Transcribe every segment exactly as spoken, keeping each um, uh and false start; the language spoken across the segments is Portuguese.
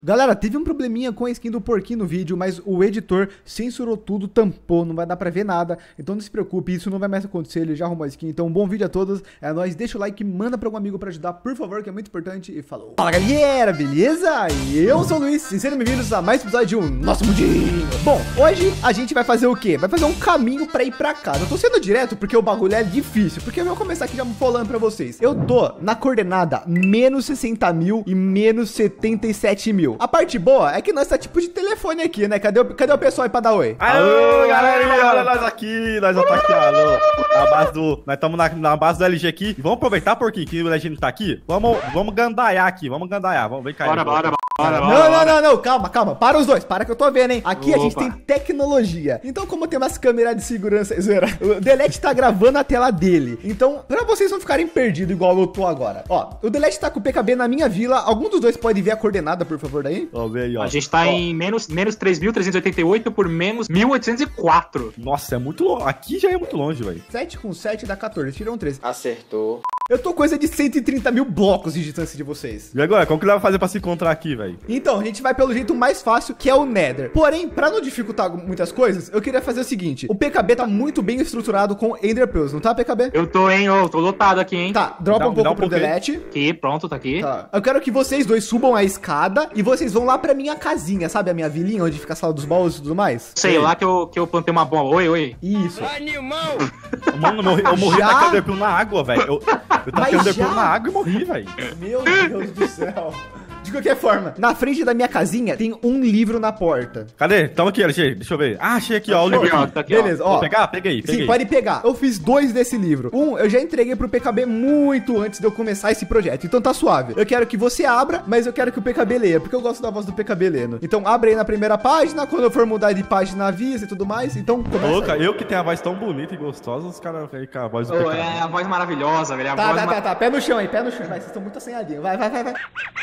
Galera, teve um probleminha com a skin do porquinho no vídeo, mas o editor censurou tudo, tampou, não vai dar pra ver nada. Então não se preocupe, isso não vai mais acontecer, ele já arrumou a skin. Então um bom vídeo a todos, é nóis, deixa o like, manda pra algum amigo pra ajudar, por favor, que é muito importante, e falou. Fala galera, beleza? Eu sou o Luiz, e sejam bem-vindos a mais um episódio de um Nosso Mundinho. Bom, hoje a gente vai fazer o quê? Vai fazer um caminho pra ir pra casa. Eu tô sendo direto porque o bagulho é difícil, porque eu vou começar aqui já falando pra vocês. Eu tô na coordenada menos sessenta mil e menos setenta e sete mil. A parte boa é que nós tá tipo de telefone aqui, né? Cadê o, cadê o pessoal aí pra dar oi? Alô, galera, olha nós aqui, nós já tá aqui, alô, na base do, nós estamos na, na base do L G aqui, e vamos aproveitar, porque que a gente tá aqui, vamos, vamos gandaiar aqui, vamos gandaiar, vamos ver, cara. Bora, bora, bora. Bora, não, bora, não, bora. não, não, calma, calma, para os dois, para que eu tô vendo, hein? Aqui Opa. A gente tem tecnologia. Então, como tem umas câmeras de segurança, zoeira, o Delete tá gravando a tela dele. Então, pra vocês não ficarem perdidos igual eu tô agora. Ó, o Delete tá com o P K B na minha vila. Algum dos dois pode ver a coordenada, por favor, daí? Ó, vê aí, ó. A gente tá ó. em menos, menos três mil trezentos e oitenta e oito por menos mil oitocentos e quatro. Nossa, é muito longe. Aqui já é muito longe, velho. sete com sete dá quatorze, tiram treze. Acertou. Eu tô coisa de cento e trinta mil blocos de distância de vocês. E agora, como que ele vai fazer pra se encontrar aqui, velho? Então, a gente vai pelo jeito mais fácil, que é o Nether. Porém, pra não dificultar muitas coisas, eu queria fazer o seguinte. O P K B tá muito bem estruturado com Ender Pearls, não tá, P K B? Eu tô, hein, eu tô lotado aqui, hein. Tá, dropa Dá- um pouco dá um pro pouquinho. Delete. Aqui, pronto, tá aqui. Tá. Eu quero que vocês dois subam a escada e vocês vão lá pra minha casinha, sabe? A minha vilinha, onde fica a sala dos baús e tudo mais. Sei lá que eu, que eu plantei uma bomba. Oi, oi. Isso. Mano, eu morri, eu morri Já? tacando Ender Pearl na água, velho. Eu, eu Mas tacando Ender já? Pearl na água e morri, velho. Meu Deus do céu. De qualquer forma, na frente da minha casinha tem um livro na porta. Cadê? Tamo aqui, L G, deixa eu ver. Ah, achei aqui, ó, o livro Aqui, ó, aqui. tá aqui, ó. Beleza, ó. Vou pegar? Peguei, peguei. Sim, pode pegar. Eu fiz dois desse livro. Um, eu já entreguei pro P K B muito antes de eu começar esse projeto. Então tá suave. Eu quero que você abra, mas eu quero que o P K B leia, porque eu gosto da voz do P K B lendo. Então abre aí na primeira página, quando eu for mudar de página avisa e tudo mais. Então começa Louca, aí. eu que tenho a voz tão bonita e gostosa, os caras vêm com a voz do Ô, P K. é a voz maravilhosa, velho. A Tá, voz tá, ma- tá, tá. Pé no chão aí, pé no chão. Vai, vocês estão muito assanhadinhos. Vai, vai, vai, vai.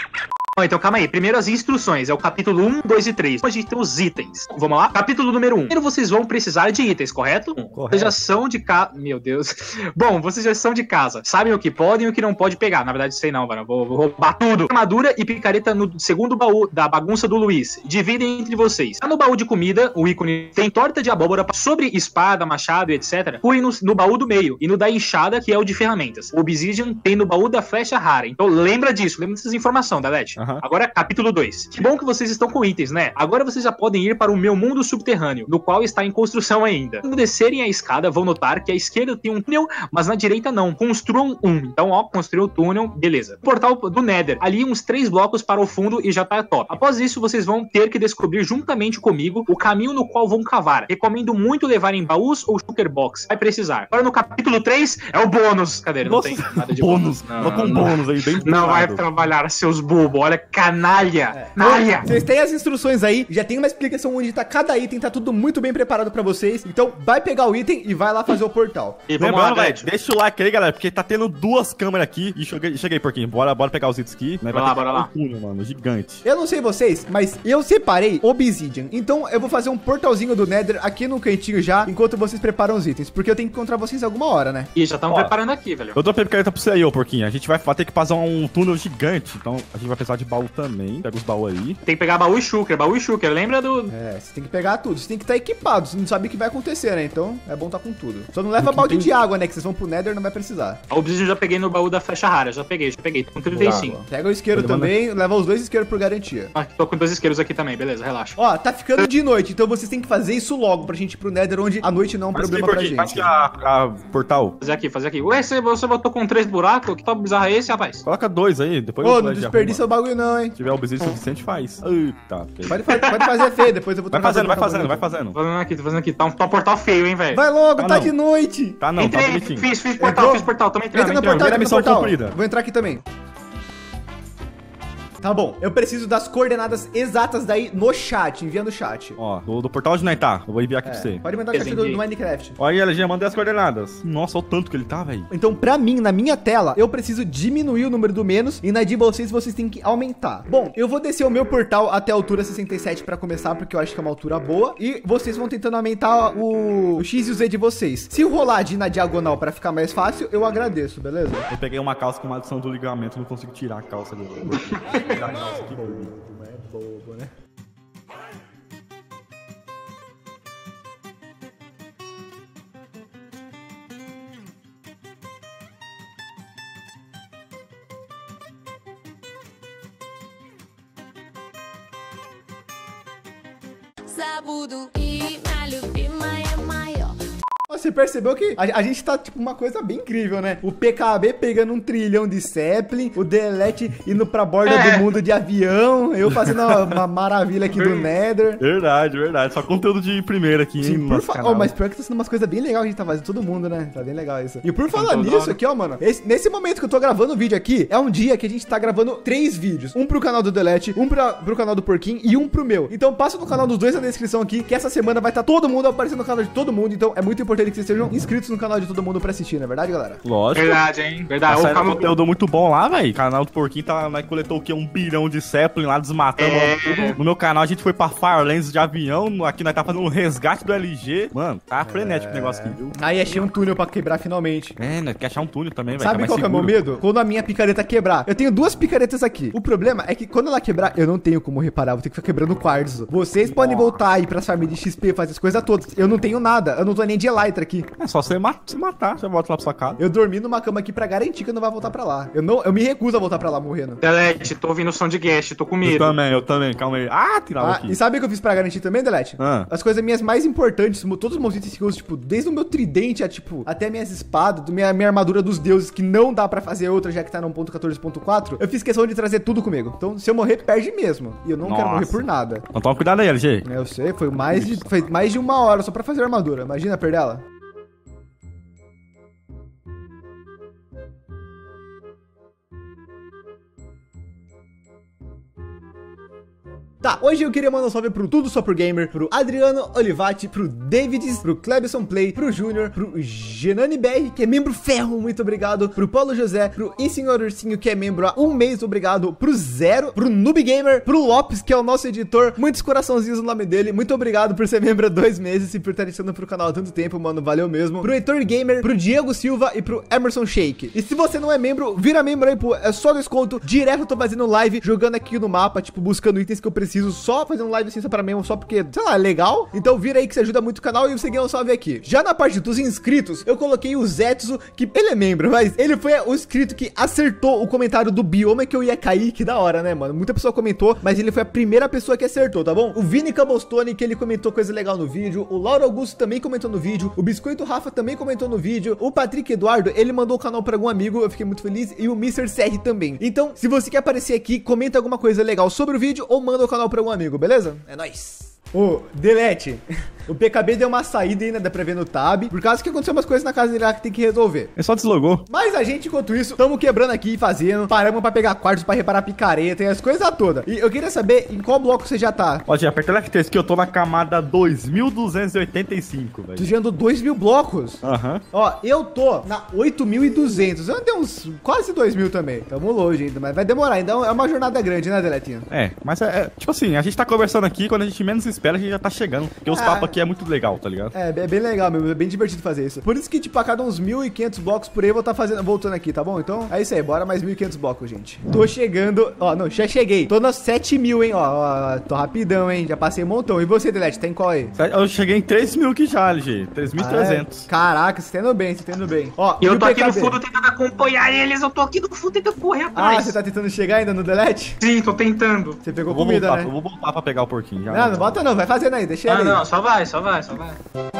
Ó, então calma aí. Primeiro as instruções. É o capítulo um, dois e três. Hoje a gente tem os itens. Vamos lá? Capítulo número um. Primeiro vocês vão precisar de itens, correto? Correto. Vocês já são de casa. Meu Deus. Bom, vocês já são de casa. Sabem o que podem e o que não pode pegar. Na verdade, sei não, mano. Vou, vou roubar tudo. Armadura e picareta no segundo baú da bagunça do Luiz. Dividem entre vocês. Tá no baú de comida, o ícone tem torta de abóbora sobre espada, machado e etcétera. Fui no, no baú do meio. E no da enxada, que é o de ferramentas. O Obsidian tem no baú da flecha rara. Então lembra disso. Lembra dessas informações, Delete. Aham. Agora, capítulo dois. Que bom que vocês estão com itens, né? Agora vocês já podem ir para o meu mundo subterrâneo, no qual está em construção ainda. Quando descerem a escada, vão notar que à esquerda tem um túnel, mas na direita não. Construam um. Então, ó, construiu o túnel, beleza. Portal do Nether. Ali uns três blocos para o fundo e já tá top. Após isso, vocês vão ter que descobrir juntamente comigo o caminho no qual vão cavar. Recomendo muito levarem baús ou shulker box. Vai precisar. Agora no capítulo três é o bônus. Cadê? Não Nossa, tem nada de bônus. Não, Tô com não. bônus aí, bem Não vai pesado. trabalhar, seus bobos. Olha, canalha. Canalha. Vocês têm as instruções aí, já tem uma explicação onde tá cada item, tá tudo muito bem preparado pra vocês. Então vai pegar o item e vai lá fazer o portal. E vamos lá, Lembrando, velho, Delete. deixa o like aí, galera, porque tá tendo duas câmeras aqui. E cheguei, cheguei porquinho. Bora, bora pegar os itens aqui. Né? Bora lá, bora lá. Um túnel, mano, gigante. Eu não sei vocês, mas eu separei Obsidian. Então eu vou fazer um portalzinho do Nether aqui no cantinho já, enquanto vocês preparam os itens. Porque eu tenho que encontrar vocês alguma hora, né? Ih, já estamos Ó. preparando aqui, velho. Eu dropei picareta pra você aí, ô porquinho. A gente vai, vai ter que fazer um túnel gigante. Então a gente vai precisar de baú também. Pega os baús aí. Tem que pegar baú e shulker, baú e shulker. Lembra do... É, você tem que pegar tudo. Você tem que estar equipado. Você não sabe o que vai acontecer, né? Então é bom estar com tudo. Só não leva balde de água, né? Que vocês vão pro Nether, não vai precisar. O Obsidian eu já peguei no baú da flecha rara. Já peguei, já peguei. Tô com trinta e cinco. Pega o isqueiro Ele manda- também, leva os dois isqueiros por garantia. Ah, tô com dois isqueiros aqui também, beleza, relaxa. Ó, tá ficando de noite, então vocês têm que fazer isso logo pra gente ir pro Nether, onde a noite não é um Faz problema aqui, pra porquinho. Faz gente. aqui a, a portal. Fazer aqui, fazer aqui. Ué, você, você botou com três buracos? Que top bizarro é esse, rapaz? Coloca dois aí, depois Ô, o não Flash desperdiça o arruma. bagulho não, hein? Se tiver obsidian suficiente, faz. Eita, feio. Pode, fa- pode fazer feio, depois eu vou Vai trocar fazendo, vai pra fazendo, vai bonito. fazendo. Tô fazendo aqui, tô fazendo aqui. Tá um, tá um portal feio, hein, velho? Vai logo, Tá tá não. de noite. Tá não, tá Entrei, bonitinho. fiz, fiz portal, Entrou? fiz portal. Tamo entrando, Entra no entrando. portal, Primeira entra no missão portal. cumprida. Vou entrar aqui também. Tá bom, eu preciso das coordenadas exatas daí no chat, envia no chat. Ó, do, do portal onde nós tá. Eu vou enviar aqui É, pra você. pode mandar no chat do, Entendi. do Minecraft. Ó aí, L G, mandei as coordenadas. Nossa, olha o tanto que ele tá, velho. Então, pra mim, na minha tela, eu preciso diminuir o número do menos e na de vocês, vocês têm que aumentar. Bom, eu vou descer o meu portal até a altura sessenta e sete pra começar, porque eu acho que é uma altura boa. E vocês vão tentando aumentar o, o X e o Z de vocês. Se rolar de ir na diagonal pra ficar mais fácil, eu agradeço, beleza? Eu peguei uma calça com maldição do ligamento, não consigo tirar a calça dele. Tirar a calça aqui, bobo, né? Sabudo e malho e maia maior. Você percebeu que a, a gente tá, tipo, uma coisa bem incrível, né? O P K B pegando um trilhão de Zeppelin, o Delete indo pra borda é. do mundo de avião, eu fazendo uma, uma maravilha aqui do Nether. Verdade, verdade. Só conteúdo de primeira aqui, Sim, hein, por fa- oh, mas pior que tá sendo umas coisas bem legais que a gente tá fazendo, todo mundo, né? Tá bem legal isso. E por falar então, nisso aqui, ó, mano, esse, nesse momento que eu tô gravando o vídeo aqui, é um dia que a gente tá gravando três vídeos. Um pro canal do Delete, um pra, pro canal do Porquinho e um pro meu. Então passa no canal dos dois na descrição aqui, que essa semana vai estar tá todo mundo aparecendo no canal de todo mundo. Então é muito importante que vocês sejam inscritos no canal de todo mundo pra assistir, não é verdade, galera? Lógico. Verdade, hein? Verdade. Tá saindo um conteúdo muito bom lá, velho. O canal do Porquinho tá, nós coletou o quê? Um bilhão de Zeppelin lá, desmatando É. tudo. No meu canal a gente foi pra Firelands de avião. Aqui nós tá fazendo um resgate do L G. Mano, tá frenético o negócio aqui, viu? Aí achei um túnel pra quebrar finalmente. É, nós quer achar um túnel também, velho. Sabe qual que é o meu medo? Quando a minha picareta quebrar. Eu tenho duas picaretas aqui. O problema é que quando ela quebrar, eu não tenho como reparar. Vou ter que ficar quebrando quartzo. Vocês podem voltar aí pras famílias de X P, fazer as coisas todas. Eu não tenho nada. Eu não tô nem de Elytra aqui. É só você ma- se matar, você volta lá pra sua casa. Eu dormi numa cama aqui pra garantir que eu não vai voltar pra lá. Eu, não, eu me recuso a voltar pra lá morrendo. Delete, tô ouvindo som de guest, tô com medo. Eu também, eu também, calma aí. Ah, tirar Ah, aqui. e sabe o que eu fiz pra garantir também, Delete? Ah. As coisas minhas mais importantes, mo- todos os meus itens que eu uso, tipo, desde o meu tridente a, tipo, até minhas espadas, do minha, minha armadura dos deuses, que não dá pra fazer outra, já que tá no ponto quatorze ponto quatro, eu fiz questão de trazer tudo comigo. Então, se eu morrer, perde mesmo. E eu não quero Nossa. morrer por nada. Então toma cuidado aí, L G. Eu sei, foi mais de, foi mais de uma hora só pra fazer a armadura. Imagina perder ela. Tá, hoje eu queria mandar um salve pro Tudo Só Por Gamer, pro Adriano Olivati, pro Davids, pro Clebson Play, pro Júnior, pro Genani B R, que é membro ferro, muito obrigado, pro Paulo José, pro E Senhor Ursinho, que é membro há um mês, obrigado, pro Zero, pro Noob Gamer, pro Lopes, que é o nosso editor, muitos coraçãozinhos no nome dele, muito obrigado por ser membro há dois meses e por estar assistindo pro canal há tanto tempo, mano, valeu mesmo, pro Heitor Gamer, pro Diego Silva e pro Emerson Shake. E se você não é membro, vira membro aí, pô, é só desconto, direto eu tô fazendo live, jogando aqui no mapa, tipo, buscando itens que eu preciso, só fazendo live assim só pra mim, só porque, sei lá, é legal. Então vira aí que você ajuda muito o canal e você ganha um salve aqui. Já na parte dos inscritos, eu coloquei o Zetsu, que ele é membro, mas ele foi o inscrito que acertou o comentário do bioma que eu ia cair, que da hora, né, mano? Muita pessoa comentou, mas ele foi a primeira pessoa que acertou, tá bom? O Vini Cobblestone, que ele comentou coisa legal no vídeo, o Lauro Augusto também comentou no vídeo, o Biscoito Rafa também comentou no vídeo, o Patrick Eduardo, ele mandou o canal pra algum amigo, eu fiquei muito feliz, e o mister C R também. Então, se você quer aparecer aqui, comenta alguma coisa legal sobre o vídeo ou manda o canal pra algum amigo. Amigo, beleza? É nóis. Ô, Delete, o P K B deu uma saída ainda, dá pra ver no tab, por causa que aconteceu umas coisas na casa dele lá que tem que resolver. Ele só deslogou. Mas a gente, enquanto isso, estamos quebrando aqui e fazendo, paramos pra pegar quartos, pra reparar picareta e as coisas todas. E eu queria saber em qual bloco você já tá. Ó, gente, aperta o F três que eu tô na camada dois mil duzentos e oitenta e cinco, velho. Tu já andou dois mil blocos? Aham. Ó, eu tô na oito mil e duzentos. Eu andei uns quase dois mil também. Tamo longe ainda, mas vai demorar. Ainda é uma jornada grande, né, Deletinho? É, mas é, é, tipo assim, a gente tá conversando aqui, quando a gente menos espera, a gente já tá chegando. Porque os Ah. papos aqui é muito legal, tá ligado? É, é bem legal mesmo, é bem divertido fazer isso. Por isso que, tipo, a cada uns mil e quinhentos blocos por aí eu vou estar fazendo, voltando aqui, tá bom? Então, é isso aí, bora mais mil e quinhentos blocos, gente. Tô chegando, ó, não, já cheguei. Tô nas sete mil, hein, ó, ó, tô rapidão, hein, já passei um montão. E você, Delete, tá em qual aí? Eu cheguei em três mil aqui já, L G. três mil e trezentos. Ah, é? Caraca, você tá indo bem, você tá indo bem. Ó, E eu o tô aqui no P K B? fundo tentando acompanhar eles, eu tô aqui no fundo tentando correr Ah, atrás. você tá tentando chegar ainda no Delete? Sim, tô tentando. Você pegou Eu vou, comida, voltar, né? eu vou voltar pra pegar o porquinho já. Não, não bota não, vai fazendo aí, deixa ele Ah, aí. não, só vai, só vai, só vai.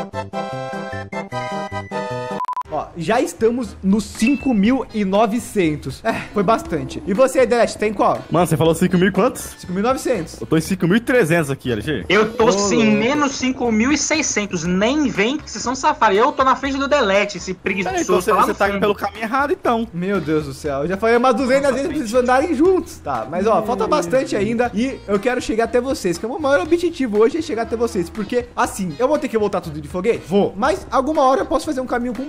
Ó, já estamos nos cinco mil e novecentos. É, foi bastante. E você, Delete, tá em qual? Mano, você falou cinco mil e quantos? cinco mil e novecentos. Eu tô em cinco mil e trezentos aqui, L G. Eu tô Ô, sim, louco. menos cinco mil e seiscentos. Nem vem que vocês são safados. Eu tô na frente do Delete, esse Peraí, então preguiçoso. você, tá lá você no tá indo fundo. pelo caminho errado, então. Meu Deus do céu, eu já falei umas duzentas vezes pra vocês andarem juntos. Tá, mas ó, falta bastante ainda e eu quero chegar até vocês, que é o meu maior objetivo hoje é chegar até vocês, porque assim, eu vou ter que voltar tudo de foguete? Vou, mas alguma hora eu posso fazer um caminho com barco, né?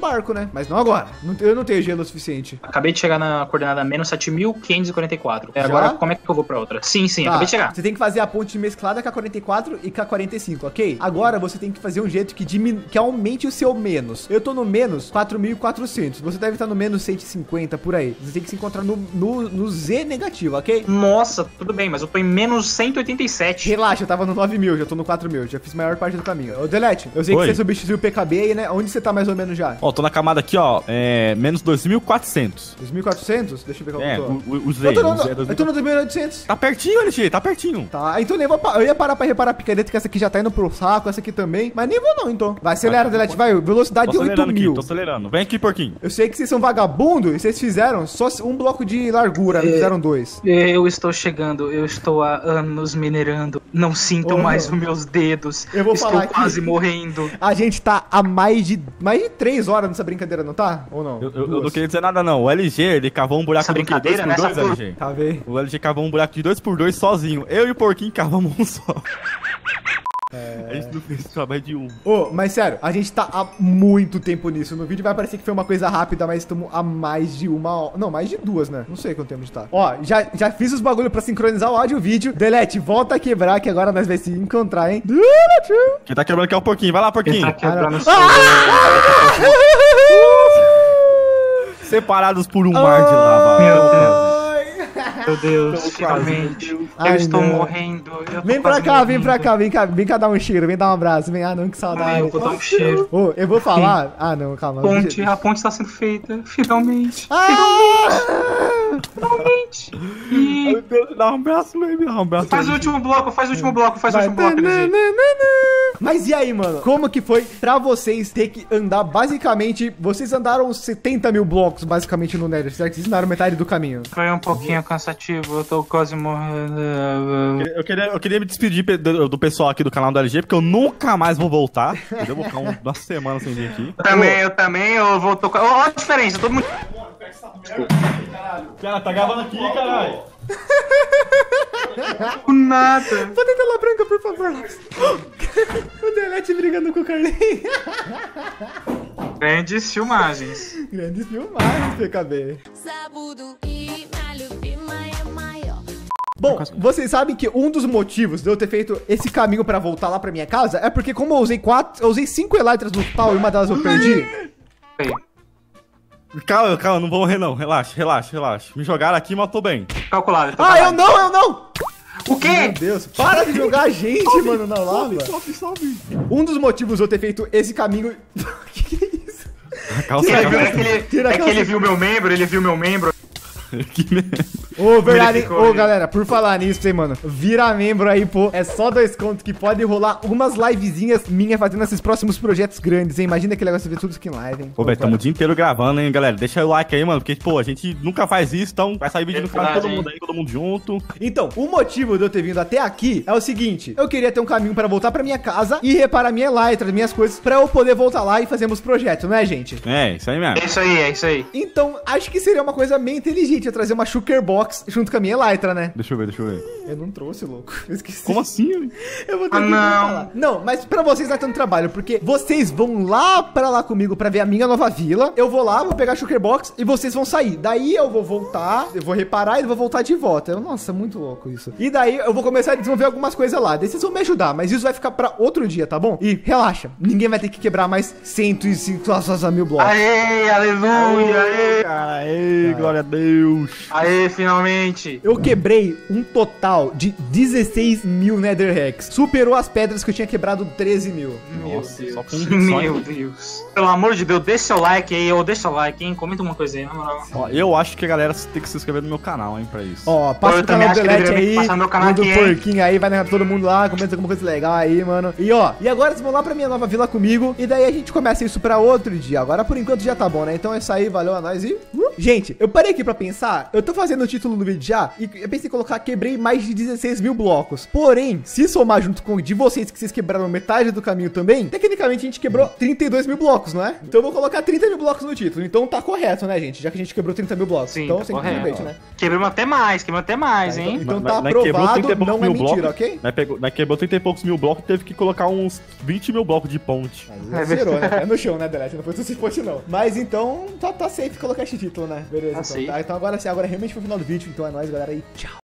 né? Mas não agora. Não- Eu não tenho gelo o suficiente. Acabei de chegar na coordenada menos sete mil quinhentos e quarenta e quatro. É, Já? agora como é que eu vou pra outra? Sim, sim, Tá, acabei de chegar. você tem que fazer a ponte mesclada com a quarenta e quatro e com a quarenta e cinco, ok? Agora você tem que fazer um jeito que, diminu... que aumente o seu menos. Eu tô no menos quatro mil e quatrocentos. Você deve estar no menos cento e cinquenta por aí. Você tem que se encontrar no, no, no Z negativo, ok? Nossa, tudo bem, mas eu tô em menos cento e oitenta e sete. Relaxa, eu tava no nove mil, já tô no quatro mil. Já fiz a maior parte do caminho. Ô, Delete, eu sei Oi. que você substituiu o P K B aí, né? Onde você tá mais ou menos já? Ó, tô na camada aqui, ó, é, menos dois mil e quatrocentos. dois mil e quatrocentos? Deixa eu ver qual É, eu tô. o, o, o Z, Eu tô no, o Z é eu tô dois mil. no dois mil e oitocentos. Tá pertinho, L G, tá pertinho. Tá, então nem vou pa- eu ia parar pra reparar a picareta, que essa aqui já tá indo pro saco, essa aqui também. Mas nem vou não, então. Vai, acelera, Delete, vai. Velocidade Tô de oito acelerando aqui, mil. tô acelerando. Vem aqui, porquinho. Eu sei que vocês são vagabundos e vocês fizeram só um bloco de largura, não fizeram dois. Eu estou chegando, eu estou há anos minerando. Não sinto Ô, mais meu. os meus dedos. Eu vou estou falar aqui. quase morrendo. A gente tá há mais de mais de três horas nessa brincadeira, não tá? Ou não? Eu, eu- eu Duas. não queria dizer nada, não. O L G, ele cavou um buraco Essa do quê? dois brincadeira, por né? dois, Essa L G. Tá vendo? O L G cavou um buraco de dois por dois sozinho. Eu e o porquinho cavamos um só. A gente não fez trabalho de um. Ô, mas sério, a gente tá há muito tempo nisso. No vídeo vai parecer que foi uma coisa rápida, mas estamos há mais de uma hora. Não, mais de duas, né? Não sei quanto tempo a gente tá. Ó, já, já fiz os bagulho pra sincronizar o áudio e o vídeo. Delete, volta a quebrar que agora nós vamos se encontrar, hein? Delete! Quem tá quebrando aqui é o porquinho. Vai lá, Ele porquinho. tá quebrando o Ah! Separados por um mar de lava. Meu Ai. Meu Deus, Tô quase, finalmente. meu Deus. Ai, eu estou não. morrendo. Eu tô Vem pra quase cá, vem morrendo. pra cá, vem cá, vem cá dar um cheiro, vem dar um abraço, vem, ah não, que Ai, saudade. eu vou dar um cheiro. Ô, eu vou falar, ah não, calma. Ponte, deixa- a ponte está sendo feita. Finalmente. Ah! Finalmente. E Meu Deus, dá um abraço, baby. Dá um abraço. faz o último bloco, faz o último bloco, faz o Vai. último bloco, L G. Mas e aí, mano? Como que foi pra vocês ter que andar basicamente... Vocês andaram setenta mil blocos basicamente no Nether, certo? Vocês andaram metade do caminho. Foi um pouquinho cansativo, eu tô quase morrendo. Eu queria, eu queria me despedir pe- do, do pessoal aqui do canal do L G, porque eu nunca mais vou voltar. Entendeu? Eu vou ficar um- uma semana sem vir aqui. Eu também, eu também, eu vou tocar. Olha a diferença, todo mundo. Cara, tá gravando aqui, caralho. Nada. Bota a tela branca, por favor. O Delete brigando com o Carlinhos. Grandes filmagens. Grandes filmagens, P K B. Sabudo e malho pimaia maior. Bom, vocês sabem que um dos motivos de eu ter feito esse caminho pra voltar lá pra minha casa é porque como eu usei quatro, eu usei cinco Elytras no total e uma delas eu perdi. Aí, Calma, calma, não vou morrer não. Relaxa, relaxa, relaxa. Me jogaram aqui, mas eu tô bem. calculado. Ah, eu não, eu não! O Meu quê? Deus, para de jogar a gente, mano, na lava. Sobe, sobe. Um dos motivos de eu ter feito esse caminho... que que é isso? Calça, Ele viu, calça. é que ele, Tira a é que calça. ele viu meu membro, ele viu meu membro. Que merda. Ô, verdade, hein? Verificou Ô, aí. galera, por falar nisso, hein, mano. Vira membro aí, pô. É só dois contos que pode rolar umas livezinhas minhas fazendo esses próximos projetos grandes, hein? Imagina aquele negócio de ver tudo isso aqui em live, hein? Ô, velho, tamo o dia inteiro gravando, hein, galera. Deixa o like aí, mano, porque, pô, a gente nunca faz isso, então vai sair vídeo no canal de todo Verdade, mundo aí, todo mundo junto. Então, o motivo de eu ter vindo até aqui é o seguinte: eu queria ter um caminho pra voltar pra minha casa e reparar minha Elytra, minhas coisas, pra eu poder voltar lá e fazermos projetos, não é, gente? É, isso aí mesmo. É isso aí, é isso aí. Então, acho que seria uma coisa meio inteligente eu trazer uma Shulker Box junto com a minha Elytra, né? Deixa eu ver, deixa eu ver. Eu não trouxe, louco. Eu esqueci. Como assim? Eu vou ter Ah, que não. falar. Não, mas pra vocês não é tanto trabalho, porque vocês vão lá pra lá comigo pra ver a minha nova vila. Eu vou lá, vou pegar a Shulker Box e vocês vão sair. Daí eu vou voltar, eu vou reparar e vou voltar de volta. Eu, nossa, muito louco isso. E daí eu vou começar a desenvolver algumas coisas lá. Daí vocês vão me ajudar, mas isso vai ficar pra outro dia, tá bom? E relaxa, ninguém vai ter que quebrar mais cento e cinquenta mil blocos. Aê, aleluia, aê. Cara, ei, glória a Deus. Aê, finalmente. Eu quebrei um total de dezesseis mil Nether Hacks. Superou as pedras que eu tinha quebrado treze mil. Nossa, só com um Meu só. Deus. Pelo amor de Deus, deixa seu like aí, ou deixa o like, hein? Comenta uma coisa aí, na moral. Ó, eu acho que a galera tem que se inscrever no meu canal, hein, pra isso. Ó, passa Eu o também canal do acho que Delete deveria aí, passar no meu canal no do aqui, hein? porquinho aí, vai narrar todo mundo lá, comenta alguma coisa legal aí, mano. E ó, e agora vocês vão lá pra minha nova vila comigo, e daí a gente começa isso pra outro dia. Agora por enquanto já tá bom, né? Então é isso aí, valeu a nós e... Uh! Gente, eu parei aqui pra pensar pensar, eu tô fazendo o título no vídeo já, e eu pensei em colocar, quebrei mais de dezesseis mil blocos. Porém, se somar junto com o de vocês, que vocês quebraram metade do caminho também, tecnicamente a gente quebrou trinta e dois mil blocos, não é? Então eu vou colocar trinta mil blocos no título. Então tá correto, né, gente? Já que a gente quebrou trinta mil blocos. Sim, então, tá sem correto. debate, né? Quebramos até mais, quebramos até mais, Tá, hein? então Nós- tá nós quebrou aprovado, trinta e poucos não é mil mentira, blocos. ok? Nós, pegou, nós quebrou trinta e poucos mil blocos e teve que colocar uns vinte mil blocos de ponte. Aí zerou, né? É no chão, né, Delete? Não foi se fosse, não. Mas então, tá, tá safe colocar esse título, né? Beleza, Tá então. safe. Tá, então agora sim, agora realmente foi o final do vídeo. Então é nóis, galera. E tchau.